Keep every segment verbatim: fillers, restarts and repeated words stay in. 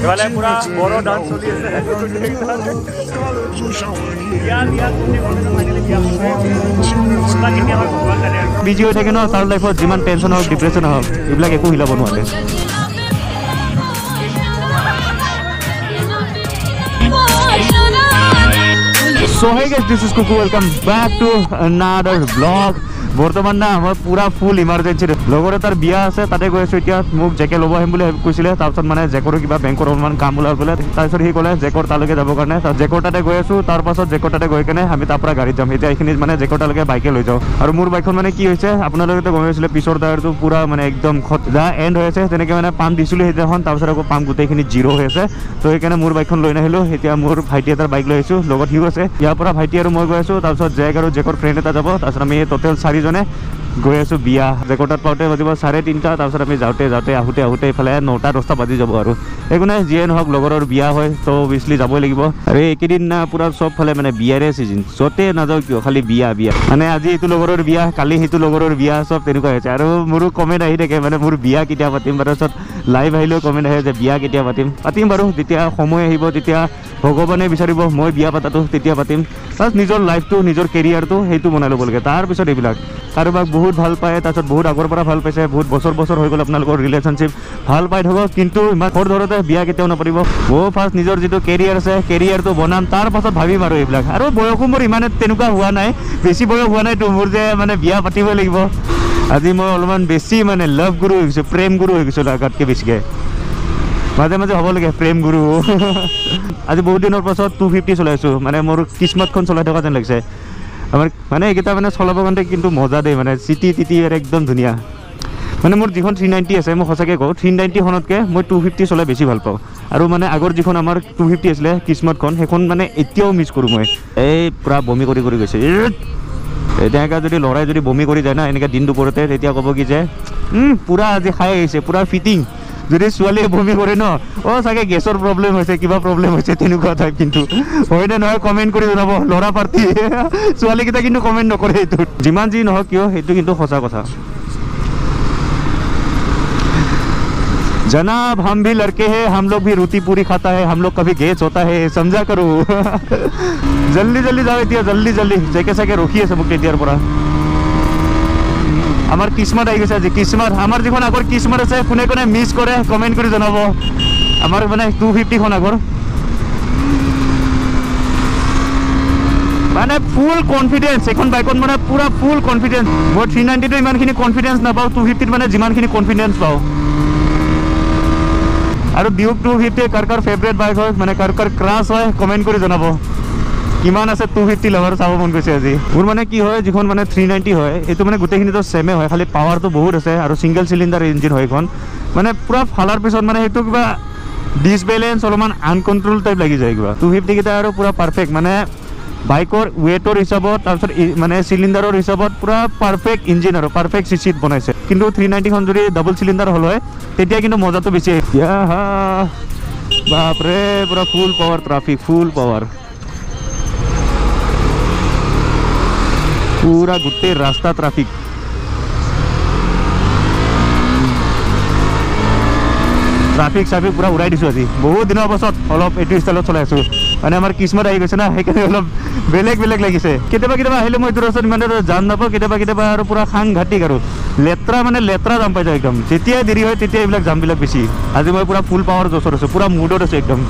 এফালে পুৰা বড়ো ডান্স চলি আছে বিজি হৈ থাকে ন তাৰ লাইফত যিমান টেনশ্যন হওক ডিপ্ৰেশ্যন হওক এইবিলাক একো হিলাব নোৱাৰে So hey guys, this is Kuku. Welcome back to another vlog. বৰ্তমান না আমাৰ পুৰা ফুল ইমাৰ্জেঞ্চি লগৰ এটাৰ বিয়া আছে তাতে গৈ আছোঁ এতিয়া মোক জেকে ল'ব আহিম বুলি কৈছিলে তাৰপিছত মানে জেকৰো কিবা বেংকৰ অলপমান কাম ওলাই গ'লে তাৰপিছত সি ক'লে জেকৰ তালৈকে যাবৰ কাৰণে জেকৰ তাতে গৈ আছোঁ তাৰপাছত জেকৰ তাতে গৈ কেনে আমি তাৰ পৰা গাড়ীত যাম এতিয়া এইখিনি মানে জেকৰ তালৈকে বাইকে লৈ যাওঁ আৰু মোৰ বাইকখন মানে কি হৈছে আপোনালোকেতো গম পাইছিলে পিছৰ টায়াৰটো পুৰা মানে একদম যা এণ্ড হৈ আছে তেনেকৈ মানে পাম্প দিছিলোঁ সেইদিনাখন তাৰপিছত আকৌ পাম্প গোটেইখিনি জিৰ' হৈ আছে তো সেইকাৰণে মোৰ বাইকখন লৈ নাহিলোঁ এতিয়া মোৰ ভাইটি এটাৰ বাইক লৈ আহিছোঁ লগত সিও আছে ইয়াৰ পৰা ভাইটি আৰু মই গৈ আছোঁ তাৰপিছত জেক আৰু জেকৰ ফ্ৰেণ্ড এটা যাব তাৰপিছত আমি টোটেল চাৰিজনে গৈ আছোঁ বিয়া জেকৰ তাত পাওঁতে বাজিব চাৰে তিনিটা তাৰপিছত আমি যাওঁতে যাওঁতে আহোঁতে আহোঁতে এইফালে নটা দহটা বাজি যাব আৰু একো নাই যিয়ে নহওক লগৰৰ বিয়া হয় তো অভিয়াছলি যাবই লাগিব আৰু এইকেইদিন না পূৰা চবফালে মানে বিয়াৰে ছিজন য'তে নাযাওঁ কিয় খালি বিয়া বিয়া মানে আজি এইটো লগৰৰ বিয়া কালি সেইটো লগৰৰ বিয়া চব তেনেকুৱা হৈছে আৰু মোৰো কমেণ্ট আহি থাকে মানে মোৰ বিয়া কেতিয়া পাতিম তাৰপিছত লাইভ আহিলেও কমেণ্ট আহে যে বিয়া কেতিয়া পাতিম পাতিম বাৰু যেতিয়া সময় আহিব তেতিয়া ভগৱানে বিচাৰিব মই বিয়া পাতাটো তেতিয়া পাতিম প্লাছ নিজৰ লাইফটো নিজৰ কেৰিয়াৰটো সেইটো বনাই ল'ব লাগে তাৰপিছত এইবিলাক কাৰোবাক বহুত ভাল পায় তাৰপিছত বহুত আগৰ পৰা ভাল পাইছে বহুত বছৰ বছৰ হৈ গ'ল আপোনালোকৰ ৰিলেশ্যনশ্বিপ ভাল পাই থাকক কিন্তু ইমান ঘৰ ধৰোঁতে বিয়া কেতিয়াও নপৰিব মই ফাৰ্ষ্ট নিজৰ যিটো কেৰিয়াৰ আছে কেৰিয়াৰটো বনাম তাৰ পাছত ভাবিম আৰু এইবিলাক আৰু বয়সো মোৰ ইমানে তেনেকুৱা হোৱা নাই বেছি বয়স হোৱা নাইতো মোৰ যে মানে বিয়া পাতিবই লাগিব আজি মই অলপমান বেছি মানে লাভ গুৰু হৈ গৈছোঁ প্ৰেম গুৰু হৈ গৈছোঁ লগাতকৈ বেছিকৈ মাজে মাজে হ'ব লাগে প্ৰেম গুৰু আজি বহুত দিনৰ পাছত টু ফিফটি চলাইছোঁ মানে মোৰ কিসমতখন চলাই থকা যেন লাগিছে আমাৰ মানে এইকেইটা মানে চলাব কাৰণে কিন্তু মজা দেই মানে চিটি টিটি একদম ধুনীয়া মানে মোৰ যিখন থ্ৰী নাইণ্টি আছে মই সঁচাকৈ কওঁ থ্ৰী নাইণ্টিখনতকৈ মই টু ফিফটি চলাই বেছি ভাল পাওঁ আৰু মানে আগৰ যিখন আমাৰ টু ফিফটি আছিলে কিসমতখন সেইখন মানে এতিয়াও মিছ কৰোঁ মই এই পূৰা বমি কৰি কৰি গৈছে তেনেকৈ যদি ল'ৰাই যদি বমি কৰি যায় না এনেকৈ দিন দুপৰতে তেতিয়া ক'ব কি যে পূৰা আজি খাই আহিছে পূৰা ফিটিং যদি ছোৱালীয়ে বমি কৰে ন অঁ চাগে গেছৰ প্ৰব্লেম হৈছে কিবা প্ৰব্লেম হৈছে তেনেকুৱা টাইপ কিন্তু হয়নে নহয় কমেণ্ট কৰি জনাব ল'ৰা পাৰ্টি ছোৱালীকেইটা কিন্তু কমেণ্ট নকৰে এইটোত যিমান যি নহওক কিয় সেইটো কিন্তু সঁচা কথা जनाब हम भी लड़के हैं हम लोग भी रोटी पूरी खाता है हम लोग कभी गैस होता है समझा करो जल्दी जल्दी जाओ এতিয়া जल्दी जल्दी जेके साके रखी আছে মোক তেতিয়াৰ পৰা আমাৰ কিসমত আহি গৈছে আজি কিসমত আমাৰ যিখন আগৰ কিসমত আছে কোনে কোনে মিছ কৰে কমেণ্ট কৰি জনাব আমাৰ মানে টু ফিফটিখন আগৰ মানে ফুল কনফিডেন্স এখন বাইকত মানে পুৰা ফুল কনফিডেন্স মই থ্ৰী নাইণ্টিটো ইমানখিনি কনফিডেন্স নাপাওঁ টু ফিফটিত মানে যিমানখিনি কনফিডেন্স পাওঁ আৰু ডিউক টু ফিফটি কাৰ কাৰ ফেভৰেট বাইক হয় মানে কাৰ কাৰ ক্ৰাছ হয় কমেণ্ট কৰি জনাব কিমান আছে টু ফিফটি লভাৰ চাব মন গৈছে আজি মোৰ মানে কি হয় যিখন মানে থ্ৰী নাইণ্টি হয় এইটো মানে গোটেইখিনিতো ছেমে হয় খালি পাৱাৰটো বহুত আছে আৰু ছিংগল চিলিণ্ডাৰ ইঞ্জিন হয় এইখন মানে পূৰা ফালাৰ পিছত মানে সেইটো কিবা ডিছবেলেঞ্চ অলপমান আনকণ্ট্ৰল টাইপ লাগি যায় কিবা টু ফিফটিকেইটা আৰু পূৰা পাৰফেক্ট মানে বাইকৰ ৱেটৰ হিচাপত তাৰপিছত মানে চিলিণ্ডাৰৰ হিচাপত পূৰা পাৰফেক্ট ইঞ্জিন আৰু পাৰফেক্ট চি চিত বনাইছে কিন্তু থ্ৰী নাইণ্টিখন যদি ডাবল চিলিণ্ডাৰ হ'ল হয় তেতিয়া কিন্তু মজাটো বেছি আহে বাপৰে পূৰা full power traffic full power पूरा गुट्टे रास्ता ट्राफिक ट्राफिक साफिक पूरा उड़ाई दिसो আজি बहुत दिনৰ পাছত অলপ এটো ষ্টাইলত চলাই আছো মানে আমাৰ কিসমত আহি গৈছে না সেইকাৰণে অলপ বেলেগ বেলেগ লাগিছে কেতিয়াবা কেতিয়াবা আহিলে মই এইটো ৰাস্তাত ইমান জান নাপাওঁ কেতিয়াবা কেতিয়াবা আৰু পুৰা সাংঘাতিক আৰু লেত্ৰা মানে লেত্ৰা জাম পাই যায় একদম যেতিয়া দেৰি হয় তেতিয়া এইবিলাক জামবিলাক বেছি আজি মই পুৰা ফুল পাৱাৰ জোচত আছো পুৰা মুডত আছো একদম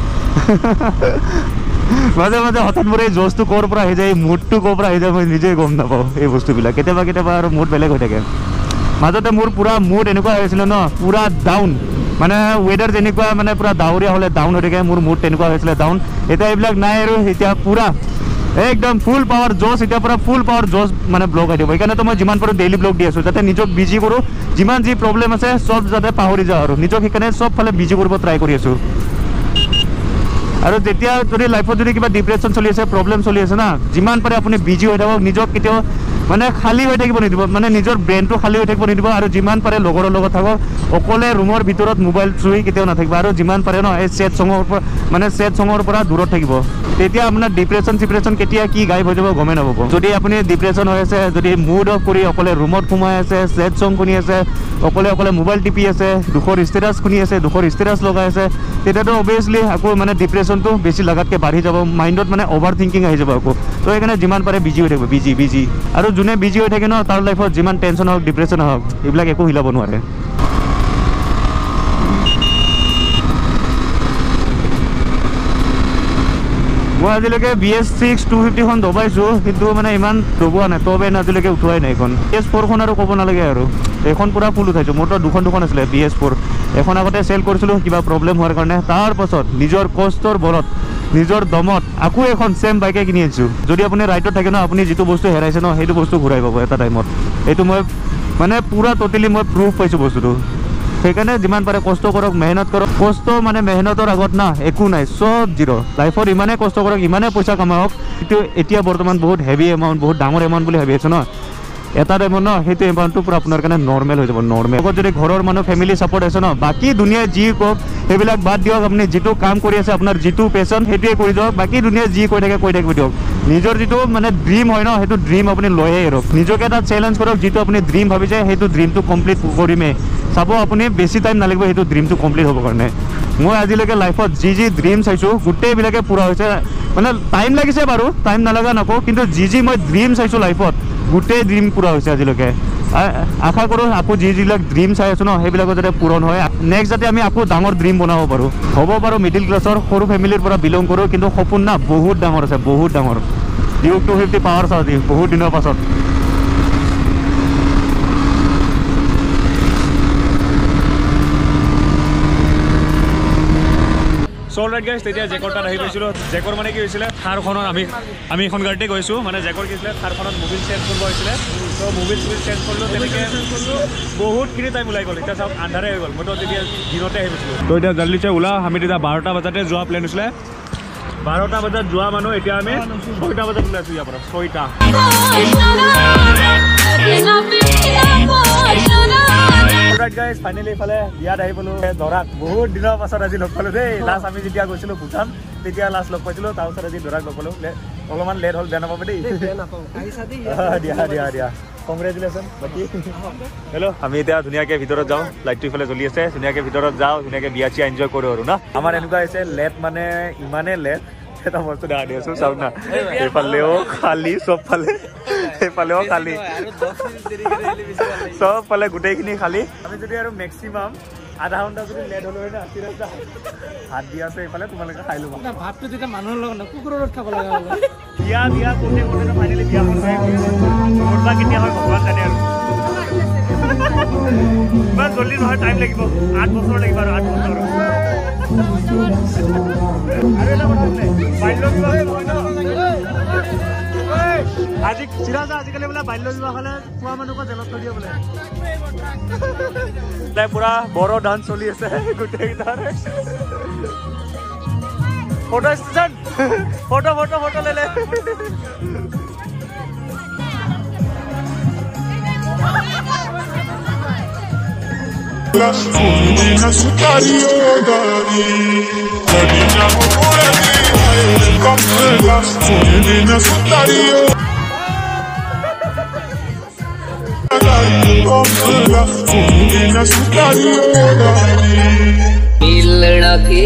মাজে মাজে হঠাৎ মোৰ এই জোচটো ক'ৰ পৰা আহি যায় মুডটো ক'ৰ পৰা আহি যায় মই নিজে গম নাপাওঁ এই বস্তুবিলাক কেতিয়াবা কেতিয়াবা আৰু মুড বেলেগ হৈ থাকে মাজতে মোৰ পুৰা মুড এনেকুৱা হৈছিলে ন পুৰা ডাউন মানে ৱেডাৰ যেনেকুৱা মানে পুৰা ডাৱৰীয়া হ'লে ডাউন হৈ থাকে মোৰ মুড তেনেকুৱা হৈছিলে ডাউন এতিয়া এইবিলাক নাই আৰু এতিয়া পুৰা একদম ফুল পাৱাৰ জোচ এতিয়া পুৰা ফুল পাৱাৰ জোচ মানে ব্লগ আহি দিব সেইকাৰণেতো মই যিমান পাৰোঁ ডেইলি ব্লগ দি আছোঁ যাতে নিজক বিজি কৰোঁ যিমান যি প্ৰব্লেম আছে চব যাতে পাহৰি যাওঁ আৰু নিজক সেইকাৰণে চবফালে বিজি কৰিব ট্ৰাই কৰি আছোঁ আৰু যেতিয়া যদি লাইফত যদি কিবা ডিপ্ৰেশ্যন চলি আছে প্ৰব্লেম চলি আছে না যিমান পাৰে আপুনি বিজি হৈ থাকক নিজক কেতিয়াও মানে খালী হৈ থাকিব নিদিব মানে নিজৰ ব্ৰেইনটো খালী হৈ থাকিব নিদিব আৰু যিমান পাৰে লগৰৰ লগত থাকক অকলে ৰুমৰ ভিতৰত মোবাইল চুই কেতিয়াও নাথাকিব আৰু যিমান পাৰে ন এই ছেড ছঙৰ পৰা মানে ছেড ছঙৰ পৰা দূৰত থাকিব তেতিয়া আপোনাৰ ডিপ্ৰেশ্যন চিপ্ৰেশ্যন কেতিয়া কি গায়ব হৈ যাব গমেই নাপাব যদি আপুনি ডিপ্ৰেশ্যন হৈ আছে যদি মুড অফ কৰি অকলে ৰুমত সোমাই আছে ছেড ছং শুনি আছে অকলে অকলে মোবাইল টিপি আছে দুখৰ ষ্টেটাছ শুনি আছে দুখৰ ষ্টেটাছ লগাই আছে তেতিয়াতো অবভিয়াছলি আকৌ মানে ডিপ্ৰেশ্যনটো বেছি লগাতকৈ বাঢ়ি যাব মাইণ্ডত মানে অভাৰ থিংকিং আহি যাব আকৌ তো সেইকাৰণে যিমান পাৰে বিজি হৈ থাকিব বিজি বিজি আৰু যোনে বিজি হৈ থাকে ন তাৰ লাইফত যিমান টেনশ্যন হওক ডিপ্ৰেশ্যন হওক এইবিলাক একো হিলাব নোৱাৰে মই আজিলৈকে বি এছ ছিক্স টু ফিফটিখন দবাইছোঁ কিন্তু মানে ইমান দবোৱা নাই তবে আজিলৈকে উঠোৱাই নাই এইখন বি এছ ফ'ৰখন আৰু ক'ব নালাগে আৰু এইখন পূৰা ফুল উঠাইছোঁ মোৰতো দুখন দুখন আছিলে বি এছ ফ'ৰ এখন আগতে চেল কৰিছিলোঁ কিবা প্ৰব্লেম হোৱাৰ কাৰণে তাৰপাছত নিজৰ কষ্টৰ বলত নিজৰ দমত আকৌ এখন ছেম বাইকে কিনি আনিছোঁ যদি আপুনি ৰাইডত থাকে ন আপুনি যিটো বস্তু হেৰাইছে ন সেইটো বস্তু ঘূৰাই পাব এটা টাইমত এইটো মই মানে পূৰা ট'টেলি মই প্ৰুফ পাইছোঁ বস্তুটো সেইকাৰণে যিমান পাৰে কষ্ট কৰক মেহনত কৰক কষ্ট মানে মেহনতৰ আগত না একো নাই চব জিৰ' লাইফত ইমানেই কষ্ট কৰক ইমানেই পইচা কামাওক কিন্তু এতিয়া বৰ্তমান বহুত হেভি এমাউণ্ট বহুত ডাঙৰ এমাউণ্ট বুলি ভাবি আছোঁ ন এটা টাইমত ন সেইটো এমাউণ্টটো পূৰা আপোনাৰ কাৰণে নৰ্মেল হৈ যাব নৰ্মেল লগত যদি ঘৰৰ মানুহ ফেমিলি ছাপৰ্ট আছে ন বাকী দুনিয়াই যি কওক সেইবিলাক বাদ দিয়ক আপুনি যিটো কাম কৰি আছে আপোনাৰ যিটো পেশ্যন সেইটোৱে কৰি দিয়ক বাকী দুনিয়াই যি কৈ থাকে কৈ থাকিব দিয়ক নিজৰ যিটো মানে ড্ৰিম হয় ন সেইটো ড্ৰিম আপুনি লৈয়ে এৰক নিজকে এটা চেলেঞ্জ কৰক যিটো আপুনি ড্ৰিম ভাবিছে সেইটো ড্ৰিমটো কমপ্লিট কৰিমেই চাব আপুনি বেছি টাইম নালাগিব সেইটো ড্ৰিমটো কমপ্লিট হ'বৰ কাৰণে মই আজিলৈকে লাইফত যি যি ড্ৰিম চাইছোঁ গোটেইবিলাকে পূৰা হৈছে মানে টাইম লাগিছে বাৰু টাইম নালাগা নকওঁ কিন্তু যি যি মই ড্ৰিম চাইছোঁ লাইফত গোটেই ড্ৰিম পূৰা হৈছে আজিলৈকে আশা কৰোঁ আকৌ যি যিবিলাক ড্ৰিম চাই আছোঁ ন সেইবিলাকো যাতে পূৰণ হয় নেক্সট যাতে আমি আকৌ ডাঙৰ ড্ৰিম বনাব পাৰোঁ হ'ব পাৰোঁ মিডিল ক্লাছৰ সৰু ফেমিলিৰ পৰা বিলং কৰোঁ কিন্তু সপোন না বহুত ডাঙৰ আছে বহুত ডাঙৰ ডিউক টু ফিফটি পাৱাৰ চাওঁ দি বহুত দিনৰ পাছত চ' ৰাইট গাইজ তেতিয়া জেকৰ তাত আহি পাইছিলোঁ জেকৰ মানে কি হৈছিলে থাৰখনত আমি আমি এখন গাড়ীতে গৈছোঁ মানে জেকৰ কি হৈছিলে থাৰখনত মোবিল চেঞ্জ কৰিব হৈছিলে ত' মোবিল চুবিল চেঞ্জ কৰিলোঁ তেনেকৈ বহুতখিনি টাইম ওলাই গ'ল এতিয়া চাওক আন্ধাৰে হৈ গ'ল মইতো তেতিয়া দিনতে আহি পাইছিলোঁ ত' এতিয়া জল্দিছে ওলা আমি তেতিয়া বাৰটা বজাতে যোৱা প্লেন হৈছিলে বাৰটা বজাত যোৱা মানুহ এতিয়া আমি ছয়টা বজাত ওলাইছোঁ ইয়াৰ পৰা ছয়টা ৰাইট গাইজ ফাইনেলি ইফালে বিয়াত আহি পালোঁ দৰাক বহুত দিনৰ পাছত আজি লগ পালোঁ দেই লাষ্ট আমি যেতিয়া গৈছিলোঁ ভূটান তেতিয়া লাষ্ট লগ পাইছিলোঁ তাৰপিছত আজি দৰাক লগ পালোঁ অলপমান লেট হ'ল বেয়া নাপাব দেই দিয়া দিয়া দিয়া কংগ্ৰেচুলেশ্যন বাকী হেল্ল' আমি এতিয়া ধুনীয়াকৈ ভিতৰত যাওঁ লাইটটো ইফালে জ্বলি আছে ধুনীয়াকৈ ভিতৰত যাওঁ ধুনীয়াকৈ বিয়া চিয়া এনজয় কৰোঁ আৰু না আমাৰ এনেকুৱা হৈছে লেট মানে ইমানেই লেট এটা বস্তু দেখা দি আছোঁ চাওক না এইফালেও খালী চবফালে সেইফালেও খালী চবফালে গোটেইখিনি খালী আমি যদি আৰু মেক্সিমাম আধা ঘণ্টা যদি লেট হ'লো হয় না তিনিটা ভাত দি আছে এইফালে তোমালোকে খাই ল'বা ভাতটো তেতিয়া মানুহৰ লগত ন কুকুৰৰ লগত খাব লগা হ'ব বিয়া বিয়া কোনে কোনে ফাইনেলি বিয়াখন হৈ বা কেতিয়া হয় ভগৱান জানে আৰু ইমান জল্দি নহয় টাইম লাগিব আঠ বছৰ লাগিব আৰু আঠ বছৰ আজি চিৰাজা আজিকালি বোলে বাল্য বিবাহ হ'লে খোৱা মানুহক জেলত থৈ দিয়ে বোলে পুৰা বড়ো ডান্স চলি আছে গোটেইকেইটাৰ photo station photo photo photo লেলে मिलना